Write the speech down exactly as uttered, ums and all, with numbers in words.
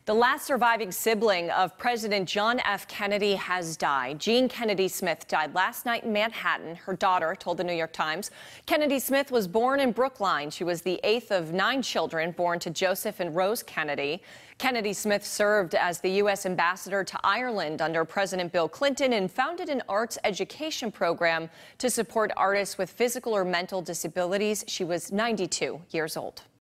The last surviving sibling of President John F. Kennedy has died. Jean Kennedy Smith died last night in Manhattan. Her daughter told the New York Times. Kennedy Smith was born in Brookline. She was the eighth of nine children born to Joseph and Rose Kennedy. Kennedy Smith served as the U S ambassador to Ireland under President Bill Clinton and founded an arts education program to support artists with physical or mental disabilities. She was ninety-two years old.